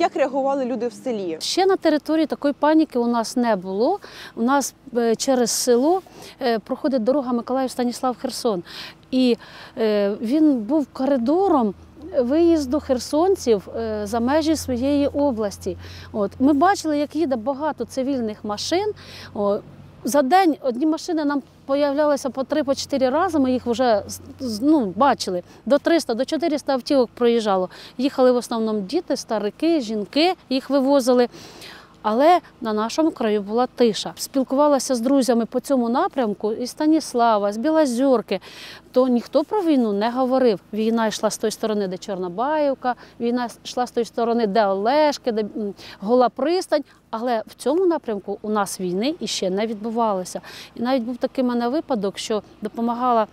як реагували люди в селі? Ще на території такої паніки у нас не було. У нас через село проходить дорога Миколаїв-Станіслав-Херсон. І він був коридором виїзду херсонців за межі своєї області. Ми бачили, як їде багато цивільних машин. За день одні машини нам появлялися по 3-4 рази, ми їх вже бачили. До 300, до 400 автівок проїжджало. Їхали в основному діти, старики, жінки, їх вивозили. Але на нашому краю була тиша. Спілкувалася з друзями по цьому напрямку із Станіслава, з Білозерки. То ніхто про війну не говорив. Війна йшла з тої сторони, де Чорнобаївка, війна йшла з тої сторони, де Олешки, де Гола пристань. Але в цьому напрямку у нас війни іще не відбувалося. І навіть був такий в мене випадок, що допомагала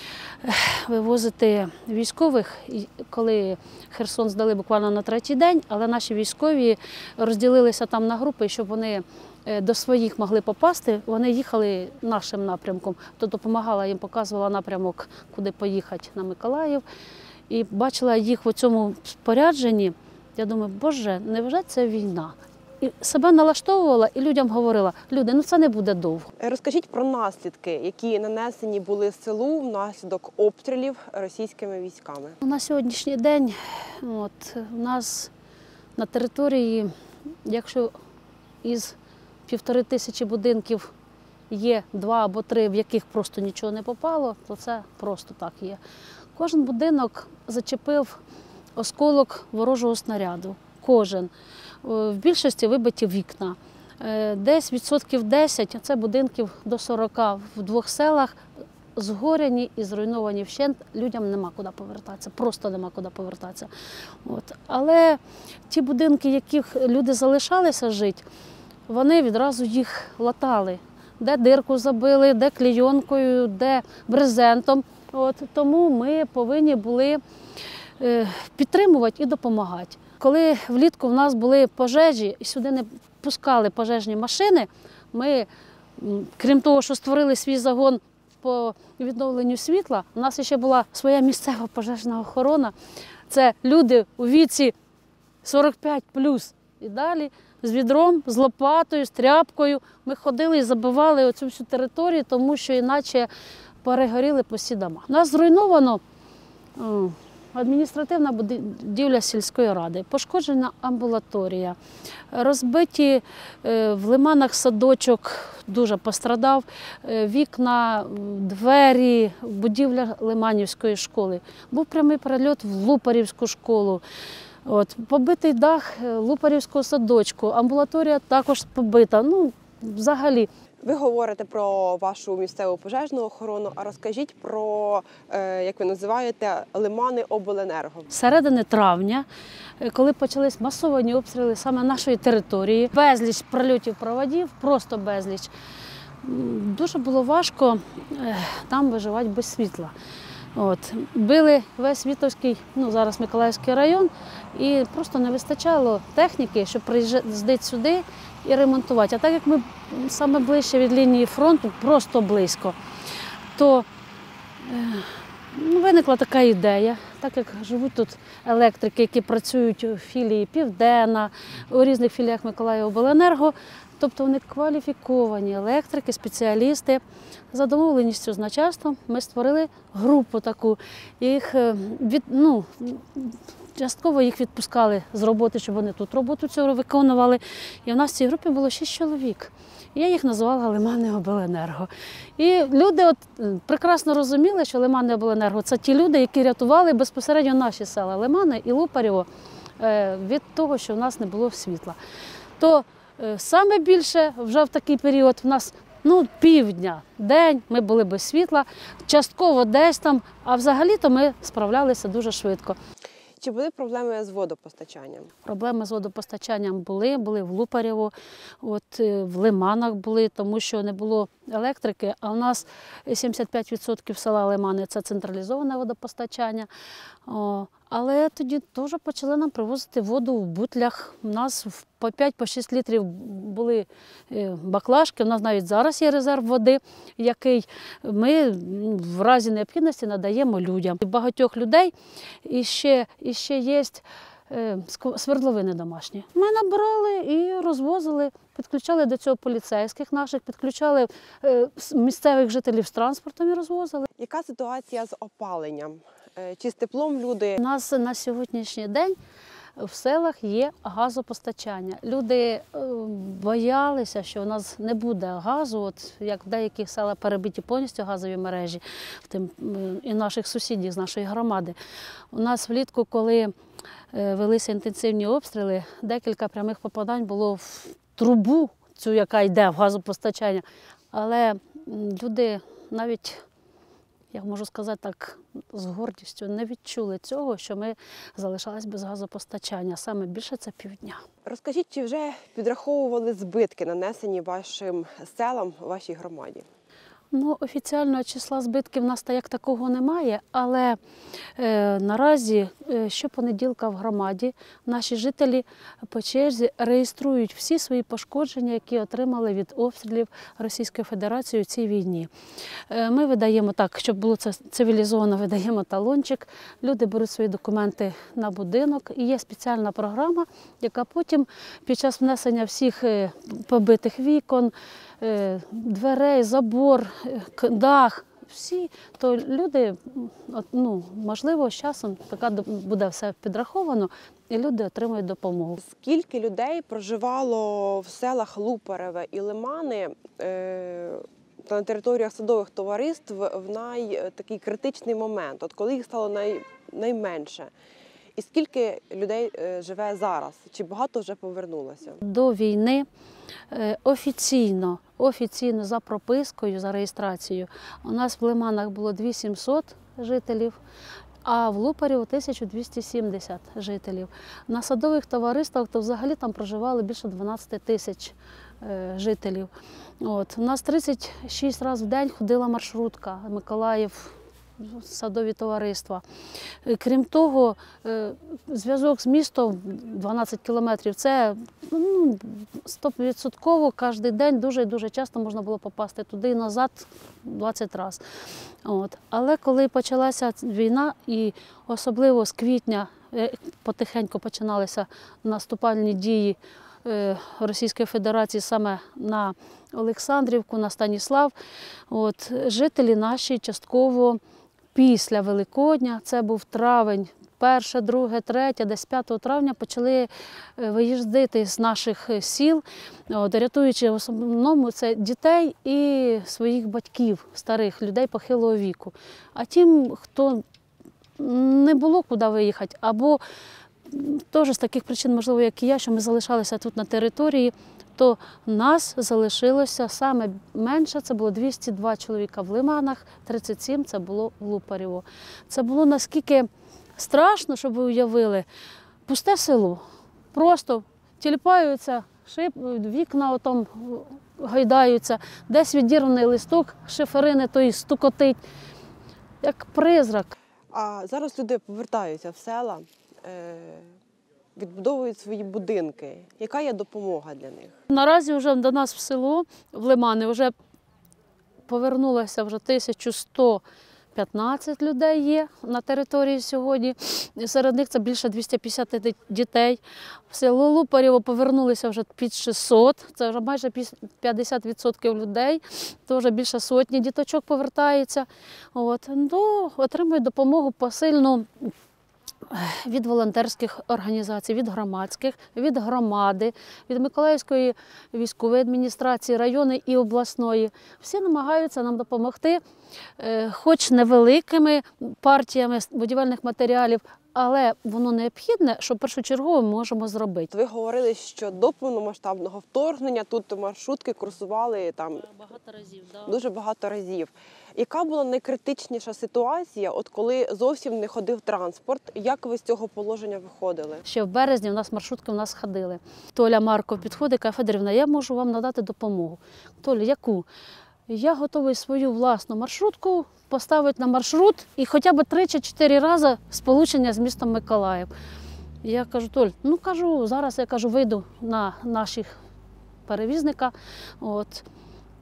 вивозити військових, коли Херсон здали буквально на 3-й день, але наші військові розділилися там на групи, щоб вони до своїх могли попасти. Вони їхали нашим напрямком, то допомагала їм, показувала напрямок, куди поїхати на Миколаїв. І бачила їх в цьому спорядженні. Я думаю, боже, невже це війна? І себе налаштовувала і людям говорила, люди, це не буде довго. Розкажіть про наслідки, які нанесені були селу внаслідок обстрілів російськими військами. На сьогоднішній день у нас на території, якщо із 1500 будинків є 2 або 3, в яких просто нічого не попало, то це просто так є. Кожен будинок зачепив осколок ворожого снаряду. Кожен. В більшості вибиті вікна. Десь 10%, це будинків до 40 в 2 селах, згоряні і зруйновані вщент. Людям нема куди повертатися, просто нема куди повертатися. Але ті будинки, в яких люди залишалися жити, вони відразу їх латали. Де дирку забили, де клейонкою, де брезентом. Тому ми повинні були підтримувати і допомагати. Коли влітку в нас були пожежі і сюди не пускали пожежні машини, ми, крім того, що створили свій загон по відновленню світла, у нас ще була своя місцева пожежна охорона. Це люди у віці 45+. І далі з відром, з лопатою, з тряпкою ми ходили і забивали оцю всю територію, тому що іначе перегоріли всі дома. У нас зруйновано адміністративна будівля сільської ради, пошкоджена амбулаторія, розбиті в Лиманах садочок, дуже пострадав, вікна, двері, будівля Лиманівської школи. Був прямий перельот в Лупарівську школу. Побитий дах Лупарівського садочку, амбулаторія також побита. Взагалі. Ви говорите про вашу місцеву пожежну охорону, а розкажіть про, як ви називаєте, Лимани обленерго. З середини травня, коли почались масовані обстріли саме нашої території, безліч прольотів проводів, просто безліч, дуже було важко там виживати без світла. Били весь Вітовський, зараз Миколаївський район, і просто не вистачало техніки, щоб приїздити сюди і ремонтувати. А так як ми саме ближче від лінії фронту, просто близько, то виникла така ідея, так як живуть тут електрики, які працюють у філії Південна, у різних філіях Миколаївобленерго, тобто вони кваліфіковані електрики, спеціалісти. За домовленістю з начальством ми створили групу таку. Частково їх відпускали з роботи, щоб вони тут роботу цю виконували. І в нас в цій групі було 6 чоловік. Я їх називала Лимани обленерго. І люди прекрасно розуміли, що Лимани обленерго – це ті люди, які рятували безпосередньо наші села Лимани і Лупарєво від того, що в нас не було світла. То саме більше вже в такий період в нас півдня, день ми були без світла, частково десь там, а взагалі-то ми справлялися дуже швидко. Чи були проблеми з водопостачанням? Проблеми з водопостачанням були в Лупарєво, в Лиманах були, тому що не було електрики, а у нас 75% села Лимани – це централізоване водопостачання. Але тоді теж почали нам привозити воду в бутлях. У нас по 5-6 літрів були баклажки, у нас навіть зараз є резерв води, який ми в разі необхідності надаємо людям. Багатьох людей і ще є свердловини домашні. Ми набирали і розвозили, підключали до цього поліцейських наших, підключали місцевих жителів з транспортом і розвозили. Яка ситуація з опаленням? Чи з теплом люди? У нас на сьогоднішній день в селах є газопостачання. Люди боялися, що у нас не буде газу, от як в деяких селах перебиті повністю газові мережі, і наших сусідів з нашої громади. У нас влітку, коли велися інтенсивні обстріли, декілька прямих попадань було в трубу, цю, яка йде в газопостачання. Але люди навіть, я можу сказати так, з гордістю не відчули цього, що ми залишались без газопостачання. Саме більше це півдня. Розкажіть, чи вже підраховували збитки, нанесені вашим селам, вашій громаді? Ну, офіціального числа збитків в нас як такого немає, але наразі щопонеділка в громаді наші жителі по черзі реєструють всі свої пошкодження, які отримали від обстрілів Російської Федерації у цій війні. Ми видаємо так, щоб було це цивілізовано, видаємо талончик, люди беруть свої документи на будинок, і є спеціальна програма, яка потім під час внесення всіх побитих вікон, дверей, забор, дах, всі, то люди, можливо, з часом така буде все підраховано, і люди отримують допомогу. Скільки людей проживало в селах Лупареве і Лимани та на територіях садових товариств в такий критичний момент, от коли їх стало найменше? І скільки людей живе зараз? Чи багато вже повернулося? До війни офіційно за пропискою, за реєстрацією, у нас в Лиманах було 2700 жителів, а в Лупарі 1270 жителів. На садових товариствах то взагалі там проживали більше 12 тисяч жителів. У нас 36 разів в день ходила маршрутка Миколаїв, садові товариства. Крім того, зв'язок з містом 12 кілометрів – це 100% кожен день, дуже часто можна було попасти туди і назад 20 разів. Але коли почалася війна, і особливо з квітня потихеньку починалися наступальні дії Російської Федерації саме на Олександрівку, на Станіслав, жителі наші частково після Великодня, це був травень, 1, 2, 3, десь 5 травня почали виїздити з наших сіл, рятуючи в основному це дітей і своїх батьків, старих людей похилого віку. А тим, хто не було куди виїхати, або теж з таких причин, можливо, як і я, що ми залишалися тут на території, то нас залишилося саме менше, це було 202 чоловіка в Лиманах, 37 це було в Лупарєво. Це було наскільки страшно, щоб ви уявили, пусте село, просто тіліпаються, вікна отом гайдаються, десь відірваний листок, шиферини той стукотить, як призрак. А зараз люди повертаються в села, відбудовують свої будинки. Яка є допомога для них? Наразі вже до нас в село, в Лимани, вже повернулося вже 1115 людей є на території сьогодні. Серед них це більше 250 дітей. В село Лупарєво повернулися вже під 600, це вже майже 50% людей, то вже більше сотні діточок повертається. Отримують допомогу посильну від волонтерських організацій, від громадських, від громади, від Миколаївської військової адміністрації, районної і обласної. Всі намагаються нам допомогти, хоч невеликими партіями будівельних матеріалів, але воно необхідне, що першочергово ми можемо зробити. Ви говорили, що до повномасштабного вторгнення тут маршрутки курсували Багато разів, дуже багато разів. Яка була найкритичніша ситуація, коли зовсім не ходив транспорт? Як ви з цього положення виходили? Ще в березні маршрутки у нас ходили. Толя Марков підходить, каже: Федорівна, я можу вам надати допомогу. Толя, яку? Я готовий свою власну маршрутку поставити на маршрут і хоча б 3 чи 4 рази сполучення з містом Миколаїв. Я кажу: Толь, зараз я вийду на наших перевізника.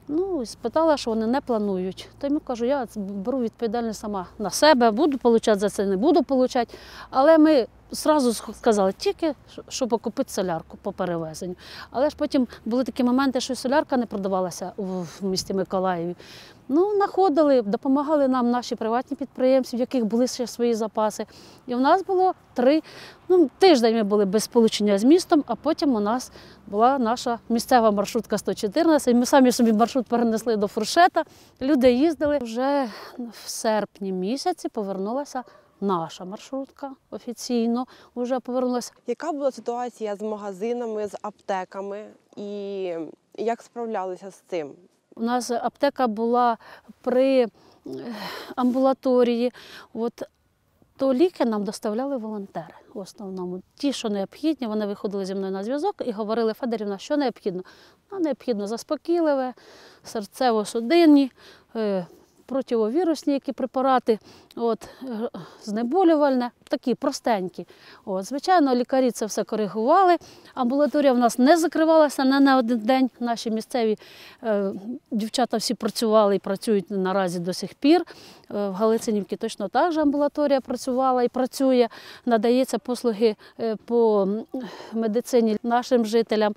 Ну, і спитала, що вони не планують. То йому кажу, я беру відповідальність сама на себе, буду отримати за це, не буду отримати. Але ми одразу сказали, тільки щоб окупити солярку по перевезенню. Але ж потім були такі моменти, що солярка не продавалася в місті Миколаєві. Ну, знаходили, допомагали нам наші приватні підприємці, в яких були ще свої запаси. І в нас було 3, тиждень ми були без сполучення з містом, а потім у нас була наша місцева маршрутка 114. Ми самі собі маршрут перенесли до Фуршета, люди їздили. Вже в серпні місяці повернулася наша маршрутка офіційно, вже повернулася. Яка була ситуація з магазинами, з аптеками і як справлялися з цим? У нас аптека була при амбулаторії, то ліки нам доставляли волонтери в основному. Ті, що необхідні, вони виходили зі мною на зв'язок і говорили: Федорівна, що необхідно? Необхідно заспокійливе, серцево-судинні, противовірусні які препарати, знеболювальне, такі простенькі. Звичайно, лікарі це все коригували. Амбулаторія в нас не закривалася не на один день. Наші місцеві дівчата всі працювали і працюють наразі до сих пір. В Галицинівці точно так же амбулаторія працювала і працює. Надається послуги по медицині нашим жителям.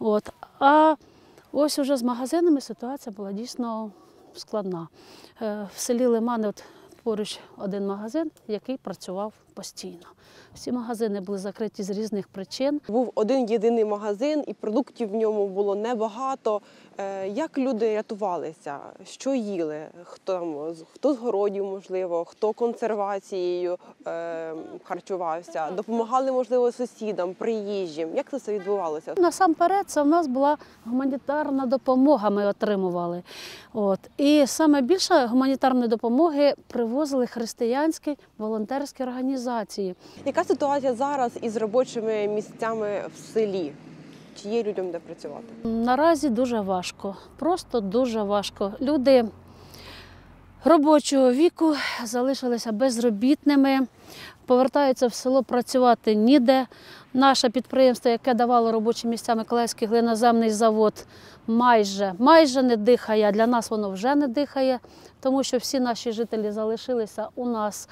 А ось уже з магазинами ситуація була дійсно складна. В селі Лимани поруч один магазин, який працював постійно. Всі магазини були закриті з різних причин. Був один єдиний магазин, і продуктів в ньому було небагато. Як люди рятувалися? Що їли? Хто з городів, можливо, хто консервацією харчувався? Допомагали, можливо, сусідам, приїжджим? Як це все відбувалося? Насамперед, це в нас була гуманітарна допомога, ми отримували. І саме більше гуманітарної допомоги привозили християнські волонтерські організації. Яка ситуація зараз із робочими місцями в селі? Чи є людям де працювати? Наразі дуже важко, просто дуже важко. Люди робочого віку залишилися безробітними, повертаються в село працювати ніде. Наше підприємство, яке давало робочі місця, Миколаївський глиноземний завод, майже не дихає, а для нас воно вже не дихає, тому що всі наші жителі залишилися у нас,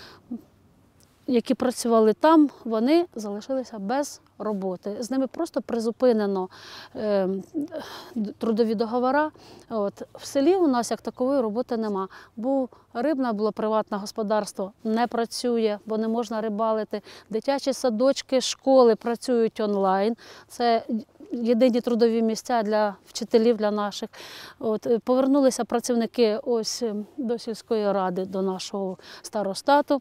які працювали там, вони залишилися без роботи. З ними просто призупинено трудові договори. В селі у нас як такової роботи нема. Рибне було приватне господарство, не працює, бо не можна рибалити. Дитячі садочки, школи працюють онлайн. Це єдині трудові місця для вчителів, для наших. Повернулися працівники ось до сільської ради, до нашого старостату.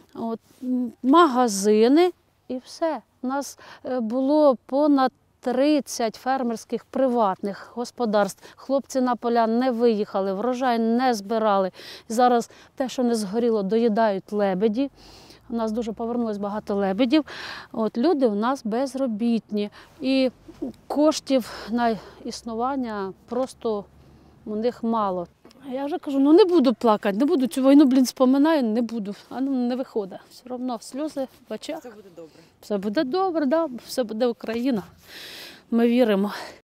Магазини і все. У нас було понад 30 фермерських приватних господарств. Хлопці на поля не виїхали, врожай не збирали. Зараз те, що не згоріло, доїдають лебеді. У нас дуже повернулось багато лебедів. Люди у нас безробітні. І коштів на існування просто у них мало. Я вже кажу, не буду плакати, не буду цю війну, споминаю, не буду. Не виходить. Все одно сльози в очах. Все буде добре. Все буде добре, да, все буде Україна. Ми віримо.